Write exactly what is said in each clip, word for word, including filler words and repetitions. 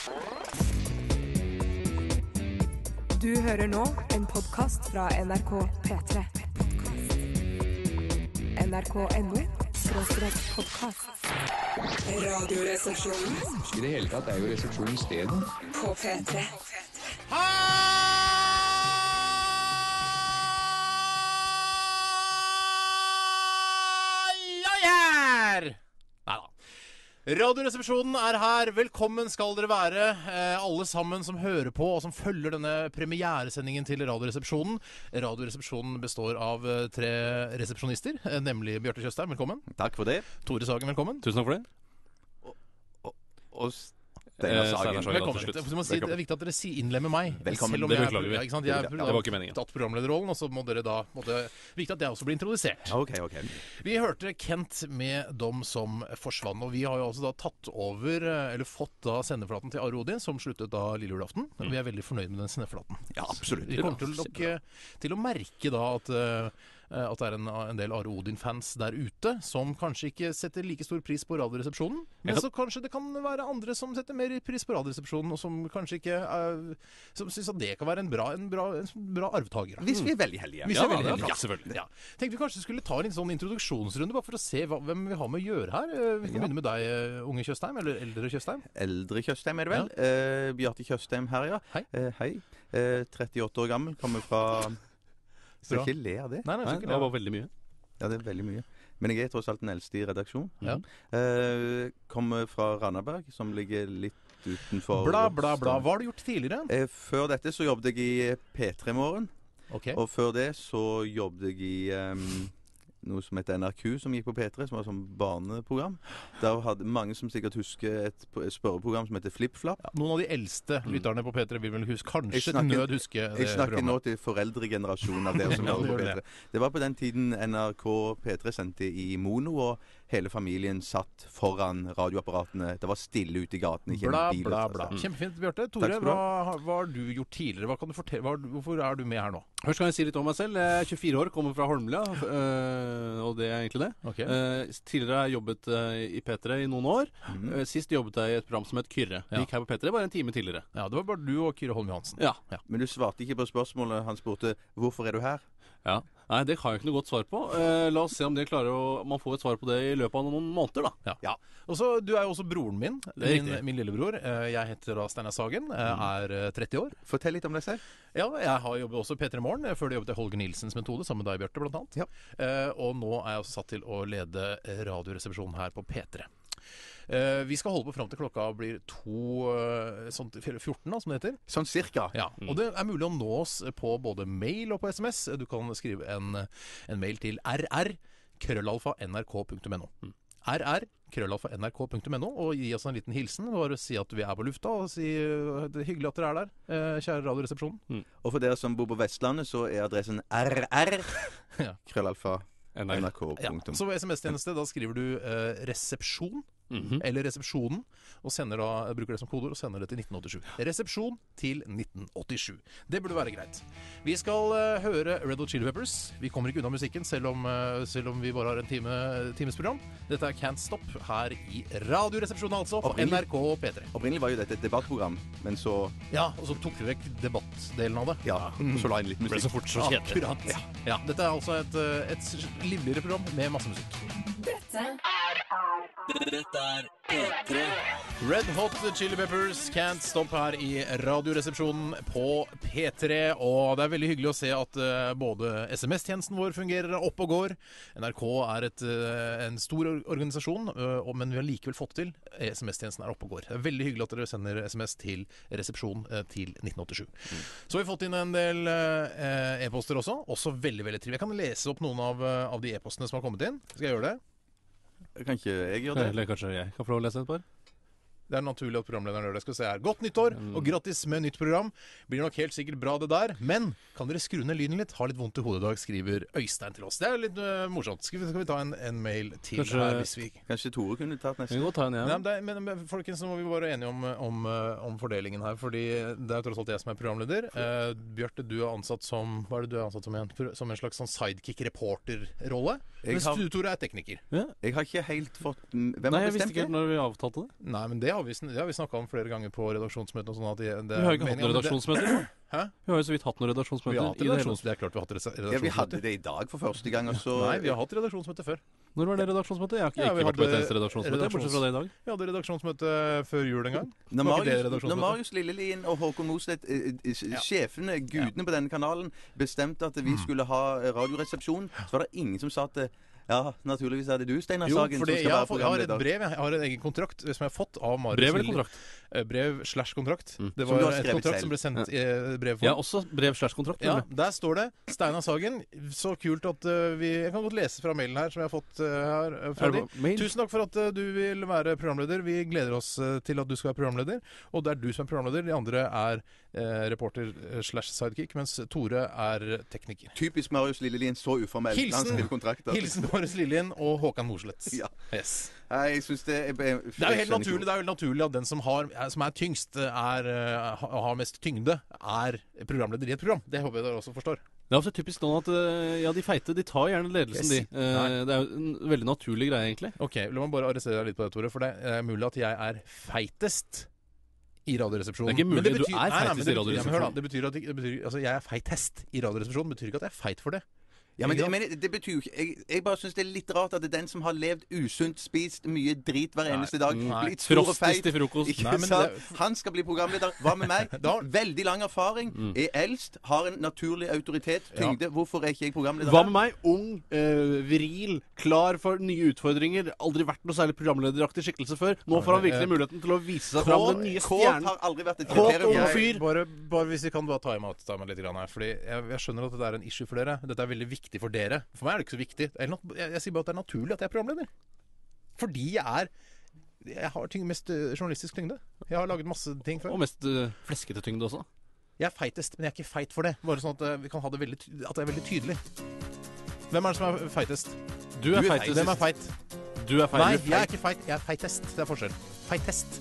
Du hører nå en podcast fra N R K P tre. N R K punktum N O skråstrek podcast. Radioresepsjonen. I det hele tatt er jo resepsjonen stedet. På P tre. Radioresepsjonen er her. Velkommen skal dere være, eh, alle sammen som hører på og som følger denne premieresendingen til Radioresepsjonen. Radioresepsjonen består av eh, tre resepsjonister, eh, nemlig Bjarte Tjøstheim, velkommen. Takk for det. Tore Sagen, velkommen. Tusen takk for det. Og, og Steinar Sagen. Sagen. Velkommen. Det, si, det er viktig at dere si innlemmer meg. Velkommen. Selv om Det jeg, beklager vi. ja, ikke sant? Jeg Det var ikke meningen. har tatt programlederrollen, og så må dere da måtte, viktig at jeg også blir introdusert. Ok, ok. Vi hørte Kent med Dom som forsvann, og vi har jo altså da tatt over, eller fått da sendeflaten til Are Odin, som sluttet da lille julaften. Mm. Vi er veldig fornøyd med den sendeflaten. Ja, absolutt. Vi kommer til, nok, til å merke da at, at det er en, en del Are Odin-fans der ute som kanskje ikke setter like stor pris på Radioresepsjonen, men så kanskje det kan være andre som setter mer pris på Radioresepsjonen, og som kanskje ikke uh, som synes at det kan være en bra, en bra, en bra arvtager. Hvis vi er veldig heldige. Hvis vi er veldig Ja, heldige. ja, selvfølgelig. Ja. Tenkte vi kanskje skulle ta en sånn introduksjonsrunde, bare for å se hva, hvem vi har med å gjøre her. Eh, Vi kan begynne med deg, eh, unge Tjøstheim, eller eldre Tjøstheim. Eldre Tjøstheim er det vel. Eh, Bjarte Tjøstheim her, ja. Hei. Eh, hei. Eh, trettiåtte år gammel, kommer fra... Skal Bra. ikke le av det. Nei, nei, Nei, ikke det var veldig mye. Ja, det er veldig mye. Men jeg er tross alt den eldste i redaksjon. Ja. Eh, kommer fra Randaberg, som ligger litt utenfor... Bla, bla, bla. Hva har du gjort tidligere? Eh, før dette så jobbet jeg i P tre Morgen. Ok. Og før det så jobbet jeg i um, noe som heter N R Q, som gikk på P tre, som var sånn barneprogram. Der hadde mange som sikkert husker et, et spørreprogram som heter FlippFlapp. Ja, noen av de eldste lytterne på P tre vil vel huske, kanskje Jeg snakker- nød huske det Jeg snakker nå programmet. til foreldregenerasjonen av dere som Ja, hører du på P gjør tre. Det var på den tiden N R K P tre sendte i mono, og hele familien satt foran radioapparatene. Det var stille ute i gaten, ikke Bla, en bil. bla, altså. bla. Kjempefint, Bjarte. Tore, Takk skal du hva, har- hva har du gjort tidligere? Hva kan du fortelle? Hva, hvorfor er du med her nå? Først kan jeg si litt om meg selv. Jeg er tjuefire år, kommer fra Holmlia, øh, og det er egentlig det. Ok. Eh, tidligere har jeg jobbet øh, i P tre i noen år. Eh, sist jobbet jeg i et program som het Kyrre. Ja. Gikk her på P tre bare en time tidligere. Ja, det var bare du og Kyrre Holm Johansen. Ja. Men du svarte ikke på spørsmålet. Han spurte 'Hvorfor er du her?' ja. Nei, det har jeg ikke noe godt svar på. Eh, la oss se om det klarer å, man får et svar på det i løpet av noen måneder, da. Ja. ja. Og så, du er jo også broren min, Det er min, riktig. min lillebror. Eh, Jeg heter da Steinar Sagen, jeg er eh, tretti år. Fortell litt om deg selv. Ja, jeg har jobbet også i P tre Morgen, eh, før det jobbet i Holger Nilsens metode, sammen med deg, Bjarte, blant annet. Ja. Eh, og nå er jeg også satt til å lede Radioresepsjonen her på P tre. Eh, vi skal holde på fram til klokka blir to, eh, sånn fjorten, da, som det heter. Sånn cirka. Ja, og det er mulig å nå oss på både mail og på S M S. Du kan skrive en, en mail til rr krøllalfa nrk punktum no. rr krøllalfa nrk punktum no, og gi oss en liten hilsen. Bare si at vi er på lufta, og si uh, det er hyggelig at dere er der, eh, kjære Radioresepsjonen. Og for dere som bor på Vestlandet, så er adressen rr Ja. krøllalfa N R K. Ja, nrk. så ved S M S-tjeneste, da skriver du eh, resepsjon, eller resepsjonen, og sender da, bruker det som kodeord og sender det til nitten åttisju. Resepsjon til nitten åttisju. Det burde være greit. Vi skal eh, høre Red Hot Chili Peppers. Vi kommer ikke unna musikken, selv om, eh, selv om vi bare har en time, timesprogram. Dette er Can't Stop her i Radioresepsjonen, altså, på N R K P tre. Opprinnelig var jo dette et debattprogram, men så Ja, og så tok vi vekk debattdelen av det. Ja, og så la inn litt Det ble så musikk. fort så kjedelig. Akkurat. Ja. ja, dette er altså et, eh, et livligere program med masse musikk. Dette Dette er P tre. Red Hot Chili Peppers, Can't Stop her i Radioresepsjonen på P tre. Og det er veldig hyggelig å se at uh, både S M S-tjenesten vår fungerer opp og går. N R K er et, uh, en stor organisasjon, uh, men vi har likevel fått til. S M S-tjenesten er opp og går. Det er veldig hyggelig at dere sender S M S til resepsjon uh, til nitten åttisju. Mm. Så har vi fått inn en del uh, e-poster også. Også veldig, veldig trivelig. Jeg kan lese opp noen av, uh, av de e-postene som har kommet inn. Skal jeg gjøre det? Kan ikke jeg gjøre det? Eller kanskje jeg kan få lov å lese et par? Det er naturlig at programlederen gjør det. Skal vi se her. Godt nyttår, og grattis med nytt program. Blir nok helt sikkert bra det der. Men kan dere skru ned lyden litt? Har litt vondt i hodet i dag, skriver Øystein til oss. Det er litt uh, morsomt. Skal vi, skal vi ta en, en mail til Kanskje- her hvis vi... Kanskje Tore kunne tatt Vi neste? kan godt ta en Nei, igjen. men, det er, men, men folkens, så må vi være enige om, om, uh, om fordelingen her. Fordi det er jo tross alt jeg som er programleder. Uh, Bjarte, du er ansatt som... Hva er det du er ansatt som igjen? For- Som en slags sånn sidekick-reporter-rolle. Jeg Mens har- du, Tore, er tekniker. Ja. Jeg har ikke helt fått Hvem Nei, har jeg visste bestemt ikke det? når vi avtalte det. Nei, men det har vi, sn- det har vi snakket om flere ganger på redaksjonsmøtene og sånn at det, det Vi har jo ikke hatt meningen, noen men det- redaksjonsmøter. Hæ? Vi har jo så vidt hatt noen Vi redaksjonsmøter. har hatt i det hele redaksjons... Det er klart vi har hatt res- Ja, vi redaksjonsmøte. hadde det i dag for første gang, og så Nei, vi har hatt redaksjonsmøte før. tatt. Når var det redaksjonsmøtet? Jeg har ikke, Ja, vi ikke vært på et hadde eneste redaksjonsmøte, redaktions- bortsett fra det i dag. Vi hadde redaksjonsmøte før jul en gang. Når Var ikke det Marius, når redaksjonsmøte? Marius Lillelien og Håkon Mosleth, eh, eh, sjefene, gudene på denne kanalen, bestemte at Mm. vi skulle ha radioresepsjon, så var det ingen som sa at eh, ja, naturligvis er det du, Steinar Jo, Sagen, som fordi skal jeg har, være fått, jeg har et programleder. brev, jeg har en egen kontrakt som jeg har fått av Marius Brev eller Lille- kontrakt? Eh, Brev slash kontrakt. Mm. Det Som var du har et skrevet kontrakt selv. som ble sendt i eh, brevform. Jeg har også brev slash kontrakt. Ja, nemlig. der står det Steinar Sagen. Så kult at uh, vi Jeg kan godt lese fra mailen her som jeg har fått uh, her uh, fra Er de. det på mail? Tusen takk for at uh, du vil være programleder. Vi gleder oss uh, til at du skal være programleder. Og det er du som er programleder. De andre er uh, reporter uh, slash sidekick, mens Tore er tekniker. Typisk Marius Lillelien, så uformell. Hilsen- Han skriver kontrakter. Hilsen Marius Lillien og Håkan Mosleth. Ja. Yes. Nei, jeg synes det er, jeg, Det er jo helt naturlig, det er jo helt naturlig at den som, har, er- som er tyngst, er, uh, ha- har mest tyngde, er programleder i et program. Det håper jeg dere også forstår. Det er også typisk sånn at eh, ja, de feite de tar gjerne ledelsen, de. Yes. Eh, det er jo en veldig naturlig greie, egentlig. Ok, la meg bare arrestere deg litt på det, Tore. For det er mulig at jeg er feitest i Radioresepsjonen. Det er ikke mulig, Men du er nei, nei, feitest men det i betyr- ja, men hør da, Radioresepsjonen. det betyr at det, det betyr, altså, jeg er feitest i Radioresepsjonen. Betyr ikke at jeg er feit for det. Ja, men det, men det betyr jo ikke jeg, jeg bare syns det er litt rart at det er den som har levd usunt, spist mye drit hver eneste dag, nei. blitt stor og Frostis feit til frokost. ikke Nei, men sant? det- Han skal bli programleder. Hva med meg? Da- Veldig lang erfaring, er eldst, har en naturlig autoritet, tyngde. Hvorfor er ikke jeg programleder? Hva med meg? Ung, eh, viril, klar for nye utfordringer. Aldri vært noe særlig programlederaktig skikkelse før. Nå får han virkelig muligheten til å vise seg fram den nye Kåt stjernen. har aldri vært et Kåt kriterium. ung Jeg- fyr. Bare, bare hvis vi kan bare ta meg, ta meg litt grann her. Fordi jeg, jeg skjønner at dette er en issue for dere. Dette er veldig viktig for dere. For meg er det ikke så viktig. Jeg, jeg, jeg sier bare at det er naturlig at jeg er programleder. Fordi jeg er Jeg har tyng, mest eh, journalistisk tyngde. Jeg har laget masse ting før. Og mest uh, fleskete tyngde også. Jeg er feitest, men jeg er ikke feit for det. Bare sånn at eh, vi kan ha det veldig, ty- at det er veldig tydelig. Hvem er det som er feitest? Du er Du er feitest. Hvem er feit? Du er feil. Nei, Du er jeg er feit. ikke feit. Jeg er feitest. Det er forskjell. Feitest.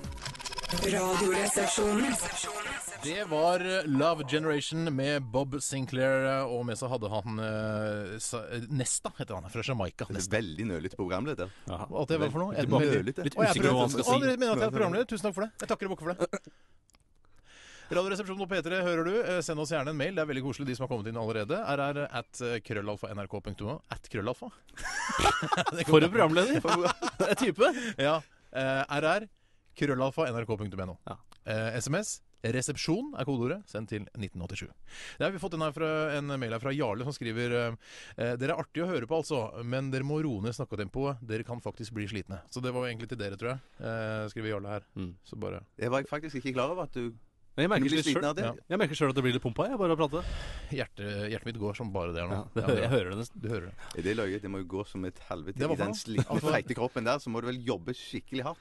Radioresepsjonen. Det var eh, Love Generation med Bob Sinclair, eh, og med seg hadde han eh, sa- eh, Nesta, heter han, fra Jamaica. Det Nesta. er veldig nølete programleder. Alt det var for noe? Litt Jeg- veldig- nølete. Litt Å, jeg usikker på hva han prøvde- skal Å, si. dere mener at jeg er programleder? Tusen takk for det. Jeg takker og bukker for det. Radioresepsjonen på P tre hører du. Eh, Send oss gjerne en mail. Det er veldig koselig, de som har kommet inn allerede. R R at krøllalfa nrk punktum no. At krøllalfa. For en programleder! Det er type. Ja. Eh, R R krøllalfa nrk punktum no. Ja. Eh, S M S resepsjon er kodeordet. Send til nitten åttisju. Det har vi fått en, her fra, en mail her fra Jarle som skriver eh, Dere er artige å høre på, altså, men dere må roe ned snakketempoet. Dere kan faktisk bli slitne. Så det var egentlig til dere, tror jeg. Eh, skriver Jarle her. Mm. Så bare Det var jeg faktisk ikke klar over at du Jeg kunne merker bli litt sliten selv- av det. Ja. Jeg merker sjøl at det blir litt pumpa, jeg, bare å prate. Hjertet, hjertet mitt går som bare det er nå. Ja, det hører, jeg hører det nesten. Du hører det. Er det løye? Det må jo gå som et helvete Det var i den for noe. slitne, Altså- feite kroppen der. Så må du vel jobbe skikkelig hardt.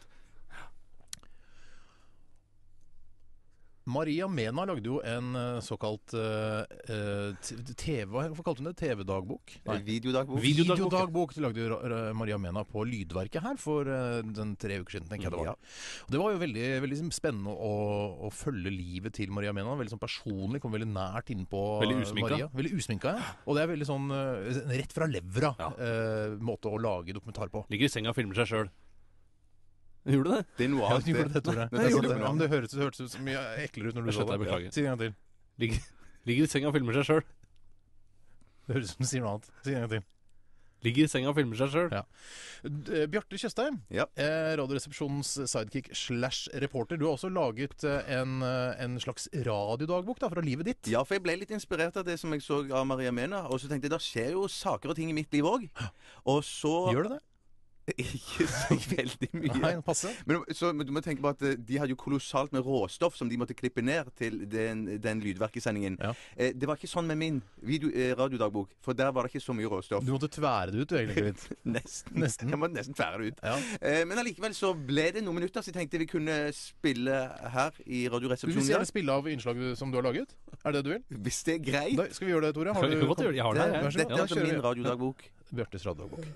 Maria Mena lagde jo en eh, såkalt eh, t- TV... Hvorfor kalte hun det? T V-dagbok? Nei. Videodagbok. Videodagbok. Videodagbok. Det lagde jo Ra- Ra- Maria Mena på Lydverket her for eh, den tre uker siden, tenker jeg det var. Ja. Og det var jo veldig, veldig spennende å, å følge livet til Maria Mena. Veldig sånn personlig, kom veldig nært innpå Veldig usminka. Maria. Veldig usminka, ja. Og det er veldig sånn eh, rett fra levra Ja. eh, måte å lage dokumentar på. Ligger i senga og filmer seg sjøl. Gjorde du det? Det er noe Ja, annet. du gjorde det, Tore. Nei, Jeg gjorde så det. det. Ja, men det hørtes, det hørtes ut så mye eklere ut når du Jeg sa skjønner, det. jeg beklager. Si det en gang til. Ligger, ligger i senga og filmer seg sjøl. Det høres ut som du sier noe annet. Si det en gang til. Ligger i senga og filmer seg sjøl. Ja. D- Bjarte Tjøstheim, Ja. eh, Radioresepsjonens sidekick slash reporter. Du har også laget eh, en, eh, en slags radiodagbok da, fra livet ditt. Ja, for jeg ble litt inspirert av det som jeg så av Maria Mena. Og så tenkte jeg, det skjer jo saker og ting i mitt liv òg. Og så Gjør det det? Ikke så veldig mye. Nei, passe. Men så, men du må tenke på at eh, de hadde jo kolossalt med råstoff som de måtte klippe ned til den, den lydverkesendingen. Ja. Eh, det var ikke sånn med min video, eh, radiodagbok, for der var det ikke så mye råstoff. Du måtte tvære det ut, du, egentlig. Litt. Nesten. Nesten. Jeg måtte nesten tvære det ut. Ja. Eh, men allikevel så ble det noen minutter, så jeg tenkte vi kunne spille her i Du vil Radioresepsjonen. gjerne spille av innslaget som du har laget? Er det det du vil? Hvis det er greit. Da, skal vi gjøre det, Tore? Har Jeg du kan godt gjøre det. Jeg har Det, det her. vær så jeg. god. dette Ja, er kjører min vi. radiodagbok. Bjartes radiodagbok.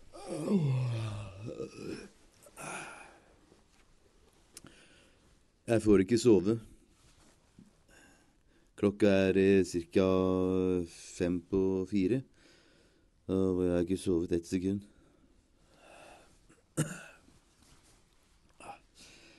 Jeg får ikke sove. Klokka er eh, cirka fem på fire. Og jeg har ikke sovet ett sekund.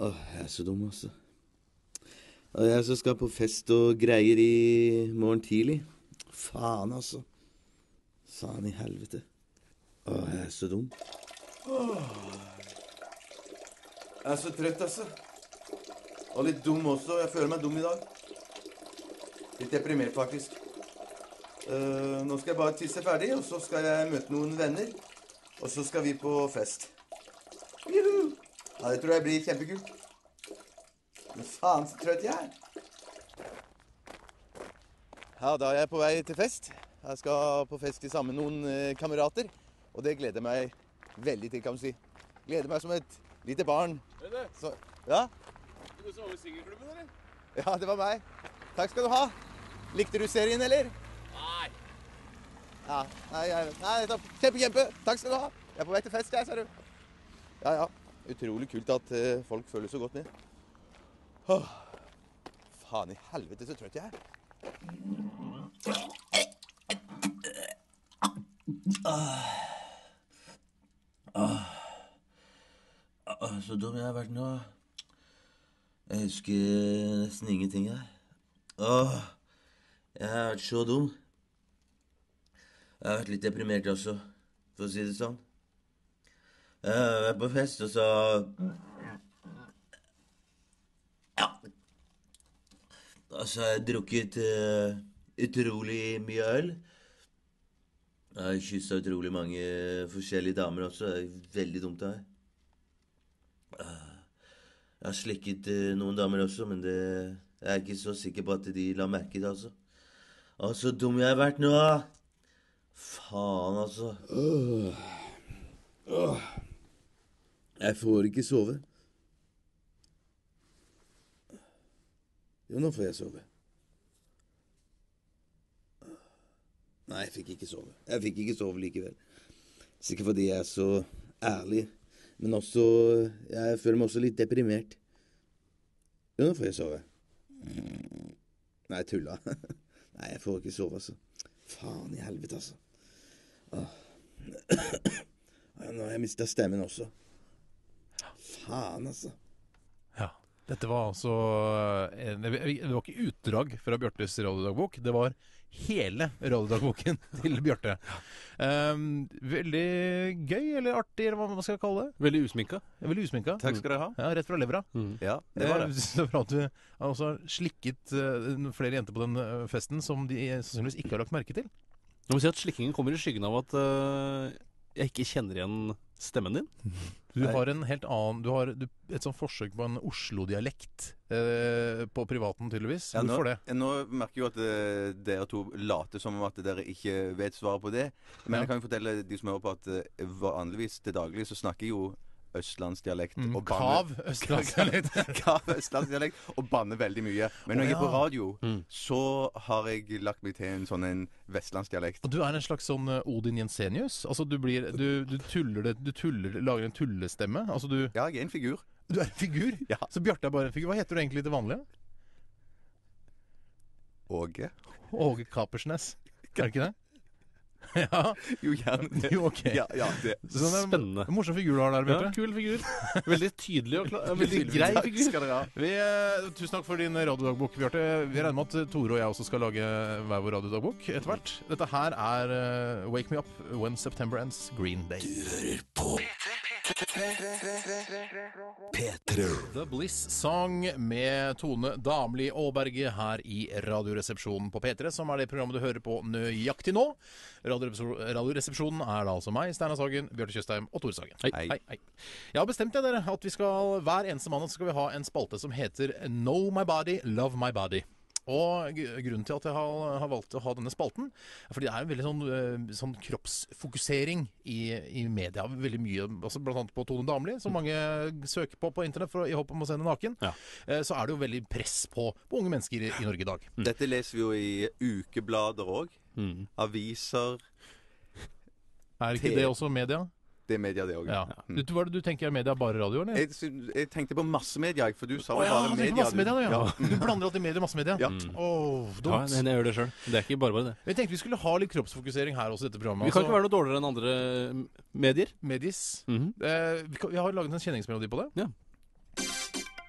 Åh, jeg er så dum, altså. Og jeg som skal på fest og greier i morgen tidlig. Faen, altså. Faen i helvete. Åh, jeg er så dum. Åh. Jeg er så trøtt, altså. Og litt dum også. Jeg føler meg dum i dag. Litt deprimert, faktisk. Uh, nå skal jeg bare tisse ferdig, og så skal jeg møte noen venner. Og så skal vi på fest. Juhu! Ja, det tror jeg blir kjempekult. Men faen, så trøtt jeg er. Ja, da er jeg på vei til fest. Jeg skal på fest sammen med noen eh, kamerater. Og det gleder meg veldig til, kan du si. Gleder meg som et lite barn. Så, ja? Du så over singelklubben, eller? Ja, det var meg. Takk skal du ha. Likte du serien, eller? Nei. Ja, nei, jeg, nei, kjempe, kjempe. Takk skal du ha. Jeg er på vei til fest, jeg, ser du. Ja, ja. Utrolig kult at uh, folk føler så godt med. Åh. Faen i helvete, så trøtt jeg er. Åh. Åh. Åh, så dum jeg har vært nå. Jeg husker nesten ingenting her. Åh, jeg har vært så dum. Jeg har vært litt deprimert også, for å si det sånn. Jeg har vært på fest, og så... Ja. Og så har jeg drukket uh, utrolig mye øl. Jeg har kysset utrolig mange forskjellige damer også. Det er veldig dumt det her. Jeg har slikket uh, noen damer også, men det, jeg er ikke så sikker på at de la merke det, altså. Å, så dum jeg har vært nå! Faen, altså. Åh. Åh. Jeg får ikke sove. Jo, nå får jeg sove. Nei, jeg fikk ikke sove. Jeg fikk ikke sove likevel. Sikkert fordi jeg er så ærlig. Men også, jeg føler meg også litt deprimert. Jo, nå får jeg sove. Nei, tulla. Nei, jeg får ikke sove, altså. Faen i helvete, altså. Åh. Nå har jeg mistet stemmen også. Faen, altså. Ja, dette var altså en, Det var ikke utdrag fra Bjartes radiodagbok. Det var hele radiodagboken til Bjarte. Um, veldig gøy, eller artig, eller hva skal jeg kalle det? Veldig usminka. Veldig usminka. Takk skal dere ha. Ja, rett fra levra. Mm. Ja, det var det. Så bra at du har også slikket uh, flere jenter på den uh, festen som de sannsynligvis ikke har lagt merke til. Jeg må si at slikkingen kommer i skyggen av at uh, jeg ikke kjenner igjen stemmen din. Du har en helt annen Du har du, et sånt forsøk på en Oslo-dialekt eh, på privaten, tydeligvis. Ja, nå, Hvorfor det? nå merker jeg jo at uh, dere to later som om at dere ikke vet svaret på det. Men Ja. jeg kan jo fortelle de som hører på at uh, vanligvis til daglig så snakker jeg jo østlandsdialekt. Mm, og kav østlandsdialekt. Kav østlandsdialekt og banner veldig mye. Men når Å, jeg er på ja. radio, Mm. så har jeg lagt meg til en sånn en vestlandsdialekt. Og du er en slags sånn uh, Odin Jensenius. Altså du blir Du, du tuller det Du tuller, lager en tullestemme. Altså du Ja, jeg er en figur. Du er en figur. Ja. Så Bjarte er bare en figur. Hva heter du egentlig til vanlig? Åge. Åge Kapersnes. Er det ikke det? Ja. Jo, gjerne det. Jo, ok. Ja, ja, det. Så det er Spennende. en morsom figur du har der, Ja, Bjarte. kul figur. Veldig tydelig og klar, veldig Tydelig. grei Takk figur. skal dere ha. Vi, eh, tusen takk for din radiodagbok, Bjarte. Vi regner med at Tore og jeg også skal lage hver vår radiodagbok etter hvert. Dette her er eh, Wake Me Up When September Ends, Green Day. The Bliss Song med Tone Damli Aaberge her i Radioresepsjonen på P tre, som er det programmet du hører på nøyaktig nå. Radioresepsjonen Radioresepsjonen er da altså meg, Steinar Sagen, Bjarte Tjøstheim og Tore Sagen. Hei. Hei, hei. Jeg har bestemt det, dere, at vi skal hver eneste mandag skal vi ha en spalte som heter Know My Body, Love My Body. Og grunnen til at jeg har, har valgt å ha denne spalten, er fordi det er en veldig sånn, uh, sånn kroppsfokusering i, i media. Veldig mye, altså blant annet på Tone Damli, som mange søker på på internett for, i håp om å se henne naken. Ja. Uh, så er det jo veldig press på, på unge mennesker i, i Norge i dag. Dette leser vi jo i ukeblader òg. Mm. Aviser. Er ikke det også media? Det er media, det òg. Ja. Du, hva er det du tenker er media bare radio, eller? Jeg, syn- jeg tenkte på massemedia, jeg, for du sa Å jo ja, bare du tenker media. massemedia, du, ja. Ja. Du blander alltid media og massemedia. Ja. Åh, Ja, dumt. jeg gjør det selv. Det er ikke bare bare det. Jeg tenkte vi skulle ha litt kroppsfokusering her også i dette programmet. Vi kan altså. ikke være noe dårligere enn andre medier. Medis. Mhm. Eh, vi, kan, vi har laget en kjenningsmelodi på det. Ja.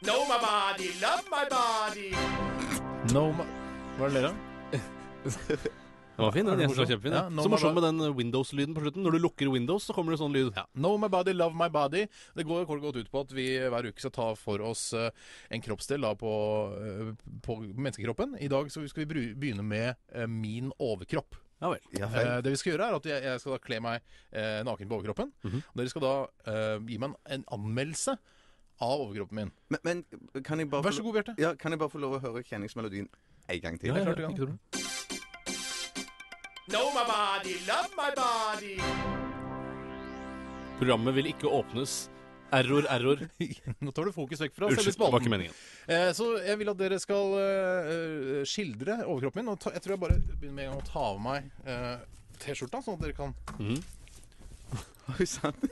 Know my body, love my body. No my... Hva er det dere? Det var fin, den. Jeg synes det var kjempefin. Ja, Ja, no så morsom my med den Windows-lyden på slutten. Når du lukker Windows, så kommer det sånn lyd. Ja. Know my body, love my body. Det går kort godt ut på at vi hver uke skal ta for oss uh, en kroppsdel da, på, uh, på menneskekroppen. I dag så skal vi bry- begynne med uh, min overkropp. Ja vel. Ja, Uh, feil. det vi skal gjøre er at jeg, jeg skal da kle meg uh, naken på overkroppen. Mhm. Og dere skal da uh, gi meg en, en anmeldelse av overkroppen min. Men, men kan jeg bare Vær så god, Bjarte. Ja, kan jeg bare få lov å høre kjenningsmelodien en gang til? Ja, ja, klart du ja, kan. ikke tror du? Know my body, love my body. Programmet vil ikke åpnes. Error, error. Nå tar du fokus vekk fra selve Unnskyld, det var ikke spalten. meningen. Eh, så jeg vil at dere skal eh, skildre overkroppen min. Og ta, jeg tror jeg bare begynner med en gang å ta av meg eh, T-skjorta, sånn at dere kan Mhm. Oi, sant?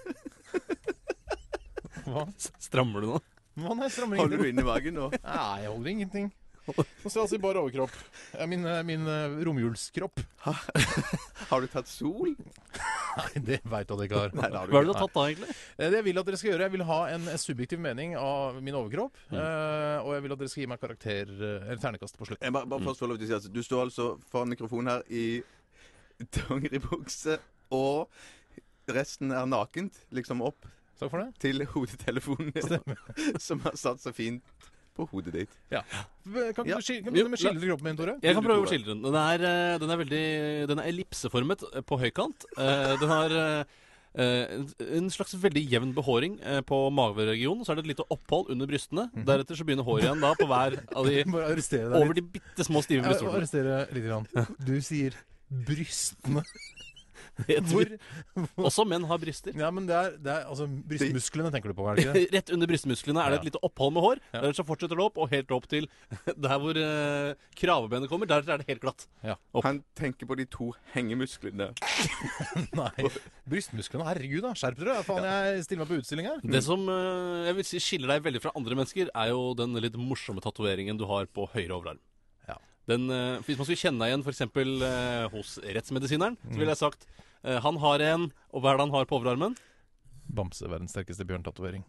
Hva? Strammer du nå? Hva, nei, jeg strammer Holder du ingenting. inn i magen nå? Nei, jeg holder ingenting. Nå ser jeg altså bare overkropp. Ja, min eh, min eh, romjulskropp. Har du tatt sol? Nei, det veit du at jeg ikke har. Nei, det har du Hva er det du ikke. har tatt da, egentlig? Eh, Det jeg vil at dere skal gjøre, jeg vil ha en en subjektiv mening av min overkropp. eh, og jeg vil at dere skal gi meg karakter, eh, eller ternekast på slutten. Jeg bare, bare først få lov til å si at Du står altså foran mikrofonen her i dongeribukse, og resten er nakent, liksom opp Takk for det. til hodetelefonen som har satt så fint på hodet ditt. Ja. Kan Ja. du skil- kan du begynne med å skildre kroppen min, Tore? Jeg kan du, prøve å Tore? skildre den. Den er, eh, den er veldig Den er ellipseformet eh, på høykant. Eh, Den har eh, eh, en- en slags veldig jevn behåring eh, på mageregionen. Så er det et lite opphold under brystene. Deretter så begynner håret igjen da på hver av de Bare arrestere deg over litt. de bitte små stive Jeg vil brystvortene. arrestere litt. Grann. Du sier brystene. Jeg Hvor? tror- Også menn har bryster. Ja, men det er, det er altså brystmusklene tenker du på, er det ikke det? Rett under brystmusklene er det Ja. et lite opphold med hår. Ja. Deretter så fortsetter det opp, og helt opp til der hvor eh, kravebenet kommer. Deretter er det helt glatt. Opp. Han tenker på de to hengemusklene. Nei. Brystmusklene, herregud da, skjerp dere. Faen, jeg stiller meg på utstilling her. Det som eh, jeg vil si skiller deg veldig fra andre mennesker, er jo den litt morsomme tatoveringen du har på høyre overarm. Ja. Den, eh, hvis man skulle kjenne deg igjen f.eks. Uh, hos rettsmedisineren, så ville jeg sagt eh, han har en, og hva er det han har på overarmen? Bamse, verdens sterkeste bjørntatovering.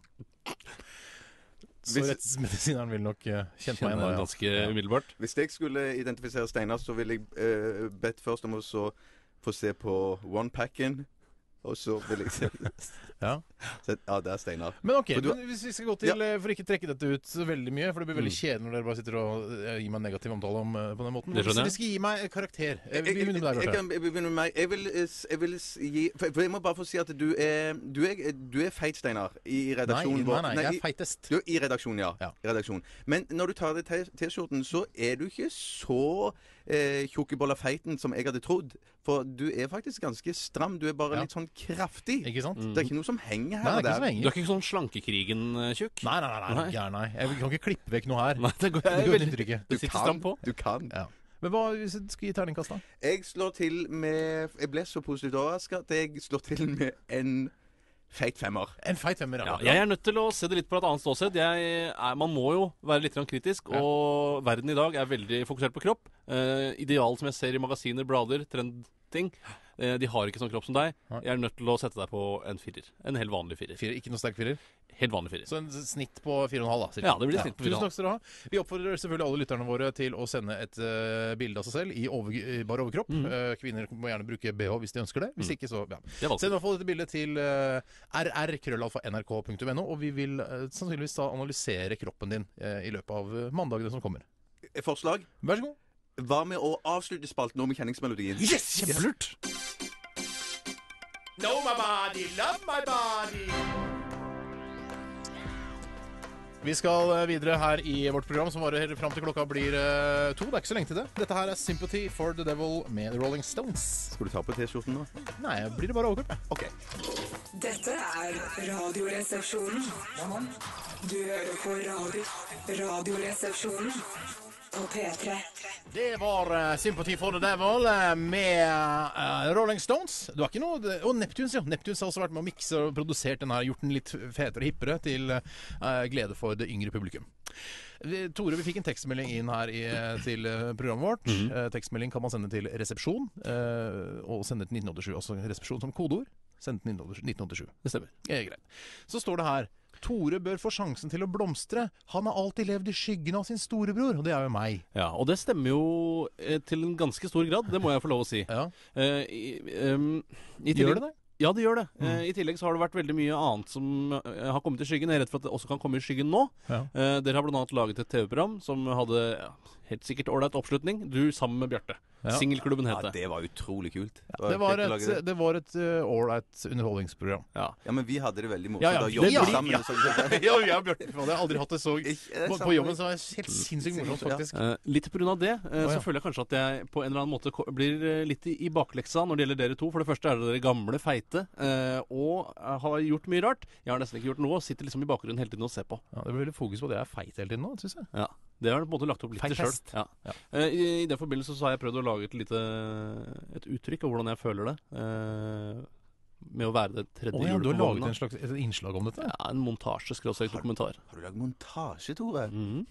Så Hvis- rettsmedisineren vil nok uh, kjent meg Kjenner igjen. den da, ganske ja. umiddelbart. Hvis jeg skulle identifisere Steinar, så ville jeg eh, bedt først om å så få se på one-packen. Og så vil jeg se Ja. se, Ja, det er Steinar. Men ok, For du- men hvis vi skal gå til, eh, for ikke trekke dette ut så veldig mye, for det blir veldig kjedelig når dere bare sitter og eh, gir meg en negativ omtale om, eh, på den måten. Det skjønner jeg. Hvis vi skal gi meg en karakter. Eh, Jeg, Vi jeg, begynner med deg, jeg Bjarte. kan begynne med meg. Jeg vil, eh, s- jeg vil s- gi for, for jeg må bare få si at du er Du er, du er feit, Steinar, i Nei, redaksjonen nei, nei, jeg i- er feitest. Du er i redaksjonen, ja. Ja. I redaksjonen. Men når du tar av deg T- T-skjorten, så er du ikke så eh, tjukk i bolla feiten som jeg hadde trodd. For du er faktisk ganske stram. Du er bare Ja. litt sånn kraftig. Ikke sant? Det er ikke noe som henger Nei, her det er ikke og så der. lenge. Du er ikke sånn Slankekrigen-tjukk? Nei, nei, nei, nei, Nei. gæren, nei. Jeg kan ikke klippe vekk noe her. Nei, det går Det jeg går veldig inntrykket. Du sitter stram på. Du kan. Ja. Men hva hvis du skal gi terningkast, da? Jeg slår til med Jeg ble så positivt overraska at jeg slår til med en feit femmer. En feit femmer. Ja, jeg er nødt til å se det litt på et annet ståsted. Jeg er, man må jo være litt grann kritisk, og verden i dag er veldig fokusert på kropp. Eh, ideal som jeg ser i magasiner, blader, trendting. Eh, de har ikke sånn kropp som deg. Nei. Jeg er nødt til å sette deg på en firer. En helt vanlig firer. Firer, ikke noe sterk firer. Helt vanlig firer. Så en snitt på fire og en halv, da. cirka. Ja, det blir snitt på fire og en halv. Tusen takk skal dere ha. Vi oppfordrer selvfølgelig alle lytterne våre til å sende et uh, bilde av seg selv i over, i bar overkropp. Mhm. Eh, kvinner må gjerne bruke B H hvis de ønsker det. Hvis ikke, så ja. Det er vanskelig. Send i hvert fall dette bildet til uh, r r krøllalfa n r k punktum n o, og vi vil eh, sannsynligvis da analysere kroppen din eh, i løpet av uh, mandagene som kommer. Forslag? Vær så god. Hva med å avslutte spalten nå med kjenningsmelodien? Yes! Kjempelurt! Know my body, love my body. Vi skal eh, videre her i vårt program, som varer fram til klokka blir eh, to. Det er ikke så lenge til det. Dette her er Sympathy for the Devil med The Rolling Stones. Skal du ta på T-skjorten nå? Nei, blir det bare overkropp, jeg. OK. Dette er Radioresepsjonen. Du hører på radio. Radioresepsjonen på P tre. Det var uh, Sympathy for the Devil uh, med uh, Rolling Stones. Du har ikke noe det- Og Neptunes, ja. Neptunes har også vært med å mikse og produsert den her, gjort den litt fetere og hippere til uh, glede for det yngre publikum. Vi, Tore, vi fikk en tekstmelding inn her i, til uh, programmet vårt. Mhm. uh, tekstmelding kan man sende til resepsjon, uh, og sende til nitten åttisju. Altså resepsjon som kodeord. Send til nitten åttisju. Det stemmer. Det er greit. Så står det her Tore bør få sjansen til å blomstre. Han har alltid levd i skyggen av sin storebror, og det er jo meg. Ja, og det stemmer jo eh, til en ganske stor grad, det må jeg få lov å si. Ja. Eh, i, um, i tillegg, Gjør det det? Ja, det gjør det. Mm. Eh, I tillegg så har det vært veldig mye annet som eh, har kommet i skyggen. Jeg er redd for at det også kan komme i skyggen nå. Ja. Eh, dere har blant annet laget et T V-program som hadde ja, helt sikkert ålreit oppslutning. Du sammen med Bjarte. Ja. Singelklubben Ja, het det. det var utrolig kult. Det var kjekt å et, lage det. det var et uh, ålreit underholdningsprogram. Ja. Ja, men vi hadde det veldig morsomt. Ja, ja, Da vi- jobbet ja, vi sammen. ja. og så- ja, jeg og Bjarte, faen, jeg har aldri hatt det så Ikke- det er på, sant. på jobben, så var det helt sinnssykt morsomt, faktisk. Eh, litt på grunn av det, eh, Å, ja. så føler jeg kanskje at jeg på en eller annen måte ko- blir eh, litt i, i bakleksa når det gjelder dere to. For det første er dere gamle, feite, eh, og eh, har gjort mye rart. Jeg har nesten ikke gjort noe, og sitter liksom i bakgrunnen hele tiden og ser på. Ja, det blir veldig fokus på at jeg er feit hele tiden nå, synes jeg. Ja, det har jeg på en måte lagt opp litt til sjøl. Feithest. Ja. Ja. Eh, I, I den forbindelse så har jeg prøvd å lage et lite et uttrykk av hvordan jeg føler det. eh, med å være det tredje Å ja, hjulet du har på laget vogna. en slags, et innslag om dette? Ja, en montasje, skråstrek dokumentar. Har du lagd montasje, Tore? Mhm.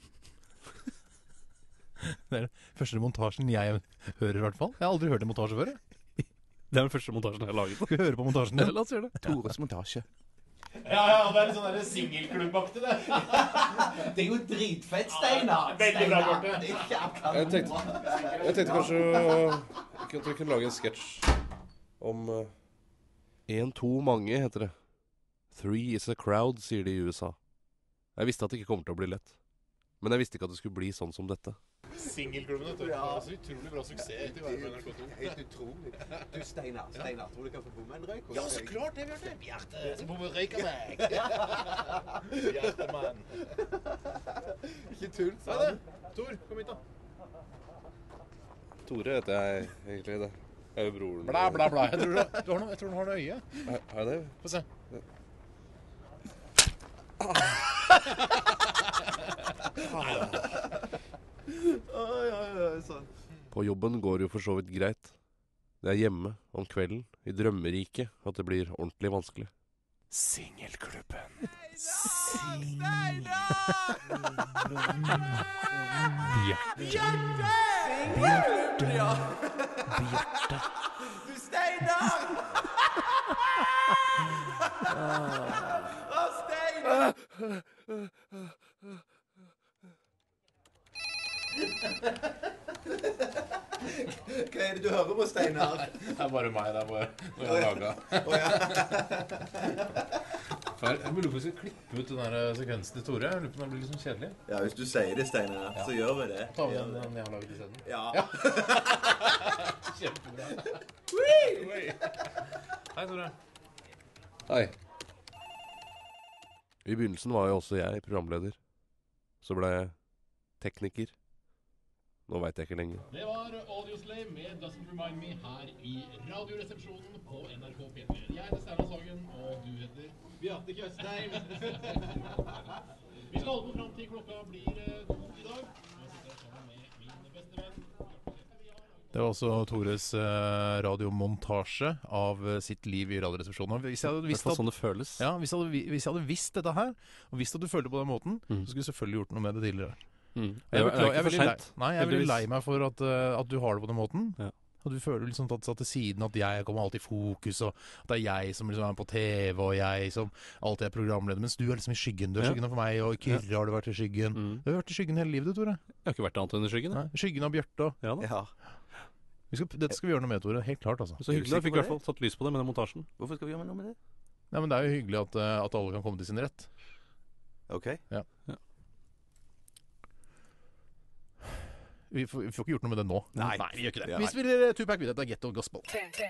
Det er den første montasjen jeg hører, i hvert fall. Jeg har aldri hørt en montasje før. jeg. Det er den første montasjen jeg har laget. Skal vi høre på montasjen din? La oss gjøre det. Tores montasje. Ja, ja, det er litt sånn singelklubbaktig, det. Det er jo dritfett, Steinar! Veldig bra, Bjarte. Det er ikke akkurat Jeg tenkte, jeg tenkte kanskje å- at vi kunne lage en sketsj om Én, to, mange, heter det. Three is a crowd, sier de i U S A. Jeg visste at det ikke kommer til å bli lett. Men jeg visste ikke at det skulle bli sånn som dette. Singelklubben, vet du. Det var så utrolig bra suksess etter å være på N R K to. Helt utrolig. Du, Steinar, Steinar, tror du kan få bomme en røyk? hos Ja, så deg? klart det, Bjarte. Bjarte, som bor med røyka meg. Bjartemann. Ikke tull, Hva er det? Tor, kom hit da. Tore heter jeg egentlig. Det er jo broren. Bla, bla, bla. Jeg tror du, du har noe, jeg tror du har noe øye. Er, er det? Få se. Oi, oi, oi, sånn. På jobben går jo for så vidt greit. Det er hjemme, om kvelden, i drømmeriket, at det blir ordentlig vanskelig. Singelklubben. Du, Steinar! Å, Steinar! Hva er det du hører på, Steinar? Det er bare meg, det er bare noe jeg har laget. Jeg lurer på om vi skal klippe ut den der sekvensen til Tore. Jeg lurer på om det blir litt sånn kjedelig. Ja, hvis du sier det, Steinar, så gjør vi det. Ta med den, den jeg har laget i stedet. Ja. Kjempebra. Hei, Tore. Hei. I begynnelsen var jo også jeg programleder. Så ble jeg tekniker. Nå vet jeg ikke lenger. Det var Audioslave med Doesn't Remind Me her i Radioresepsjonen på N R K P tre. Jeg heter Steinar Sagen, og du heter Bjarte Tjøstheim. Vi skal holde på fram til klokka blir eh, to i dag. Jeg sitter sammen med min beste venn. Det var også Tores eh, radiomontasje av eh, sitt liv i Radioresepsjonen. Hvis jeg hadde Det visst er at, sånn det føles. ja, hvis jeg hadde, vi- hvis jeg hadde visst dette her, og visst at du følte på den måten, Mm. så skulle jeg selvfølgelig gjort noe med det tidligere. Mm. Jeg, Det er beklager- jeg, ikke er for veldig lei, sent. nei, jeg er veldig heldigvis. lei meg for at, eh, at du har det på den måten. Ja. At du føler liksom tatt satt til siden, at jeg kommer alltid i fokus, og at det er jeg som liksom er på T V, og jeg som alltid er programleder, mens du er liksom i skyggen. Du er Ja. skyggen for meg, og i Kyrre har du vært i skyggen. Mm. Du har vært i skyggen hele livet, du, Tore. Jeg har ikke vært annet enn i skyggen. jeg. Nei, skyggen av Bjarte. og- Ja da. Ja. Vi skal, dette skal vi gjøre noe med, Tore. Helt klart, altså. Så hyggelig. Jeg fikk i hvert fall satt lys på det med den montasjen. Hvorfor skal vi gjøre noe med det? Nei, men det er jo hyggelig at, eh, at alle kan komme til sin rett. Ok. Vi får, vi får ikke gjort noe med det nå. Nei. vi gjør ikke det. Ja, Vi nei. spiller Tupac Videre. Dette er Ghetto Gospel.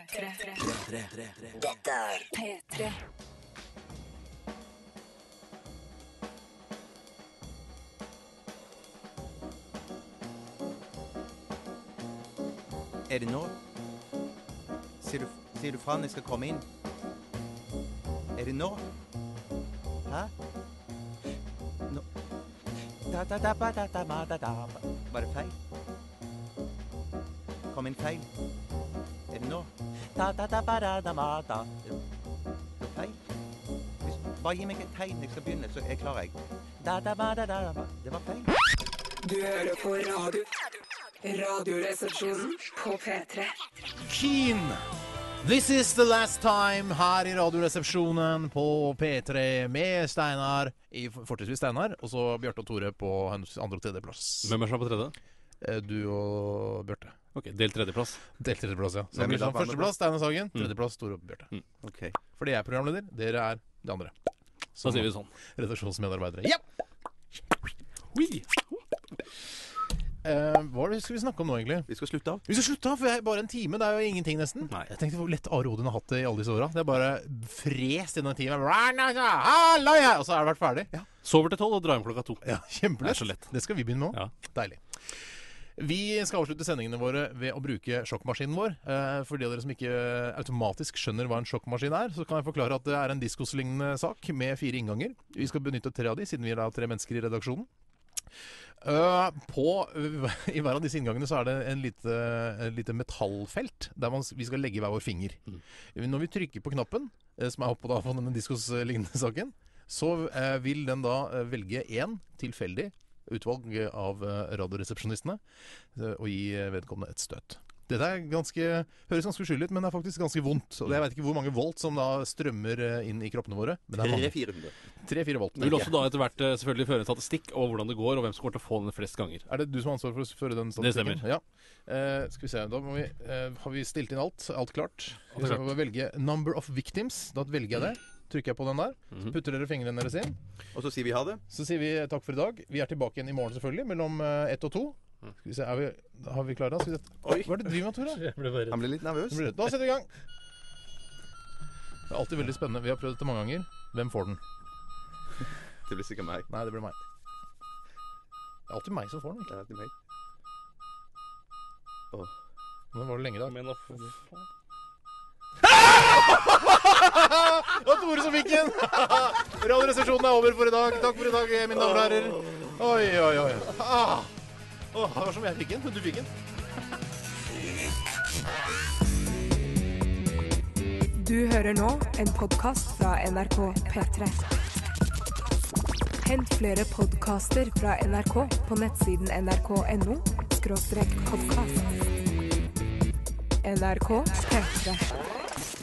Dette er P tre. Er det nå? Sier du, sier du fra når jeg skal komme inn? Er det nå? Hæ? Nå? Da, da, da, ba, da, da, ba, da, da. Var det feil? Kom inn feil? Er det nå? Da, da, da, ba, da, da, ba, da. Er det feil? Hvis, bare gi meg et tegn jeg skal begynne, så er jeg klar, jeg. Da, da, ba, da, da, da, ba. Det var feil. Du hører på radio. Radioresepsjonen på P tre. Keen! This is the last time her i radioresepsjonen på P tre med Steinar, i fortrinnsvis Steinar, og så Bjarte og Tore på hennes andre og tredje plass. Hvem er som er på tredje? Eh, Du og Bjarte. Ok, del tredjeplass. Del tredjeplass, ja. Så Hvem blir er da sånn på førsteplass, Steinar Sagen. Tredjeplass, Tore og Bjarte. Mm. Ok. Fordi jeg er programleder, dere er de andre. Så sier vi sånn. Redaksjonsmedarbeidere. Ja! Eh, hva er det skal vi snakke om nå, egentlig? Vi skal slutte av. Vi skal slutte av, for jeg er bare en time. Det er jo ingenting, nesten. Nei. Jeg tenkte hvor lett Are Odin har hatt det i alle disse åra. Det er bare frest i den timen. Hallo, ja! Og så har det vært ferdig. Ja, Sover til tolv og drar hjem klokka to. ja Det Kjempelett. er så lett. Det skal vi begynne med nå. Ja. Deilig. Vi skal avslutte sendingene våre ved å bruke sjokkmaskinen vår. Eh, For de av dere som ikke automatisk skjønner hva en sjokkmaskin er, så kan jeg forklare at det er en diskoslignende sak med fire innganger. Vi skal benytte tre av de, siden vi er da tre mennesker i redaksjonen. Uh, på, uh, I hver av disse inngangene så er det en lite, en lite metallfelt der man, vi skal legge hver vår finger. Mm. Når vi trykker på knappen, uh, som er oppe da på denne diskoslignende saken, så uh, vil den da uh, velge en tilfeldig utvalg av uh, radioresepsjonistene uh, og gi uh, vedkommende et støt. Dette er ganske, høres ganske uskyldig ut, men det er faktisk ganske vondt. Og jeg vet ikke hvor mange volt som da strømmer uh, inn i kroppene våre. Men det er mange. tre hundre tre-fire volt. Vi vil også da etter hvert eh, selvfølgelig føre en statistikk over hvordan det går, og hvem som kommer til å få den flest ganger. Er det du som har ansvar for å føre den Det statistikken? stemmer. Ja. Eh, skal vi se, da må vi, eh, har vi stilt inn alt, alt klart. Alt er Vi skal velge number of victims. Da velger jeg det. Trykker jeg på den der. Mhm. Putter dere fingrene deres inn. Og så sier vi ha det. Så sier vi takk for i dag. Vi er tilbake igjen i morgen selvfølgelig, mellom eh, ett og to. Skal vi se, er vi, har vi klart da? Skal vi se. Oi. Hva er det du driver med, Tore? Han ble litt nervøs. Da blir det- Da setter vi i gang. Det er alltid veldig spennende. Vi har prøvd dette mange ganger. Hvem får den? Det blir sikkert meg. Nei, det blir meg. Det er alltid meg som får den, egentlig. Ja, det er meg. Åh. Men var det lenge da? Men å få faen. Det var Tore som fikk den! Radioresepsjonen er over for i dag. Takk for i dag, mine damer og herrer. Oi, oi, oi. Ah. Åh, det var som jeg fikk den. Du fikk den. Du hører nå en podkast fra N R K P tre. Hent flere podkaster fra N R K på nettsiden nrk.no skråstrek podkast. N R K P tre.